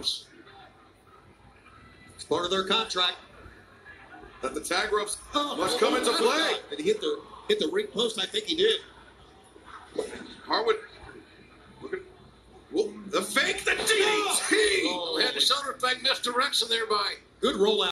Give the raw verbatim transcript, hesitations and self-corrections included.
Ropes. It's part of their contract. That the tag ropes Oh, must come into play. Did he hit the hit the ring post? I think he did. Harwood. Look at whoop, the fake, the D D T. Oh, had the shoulder fake misdirection there by Good rollout.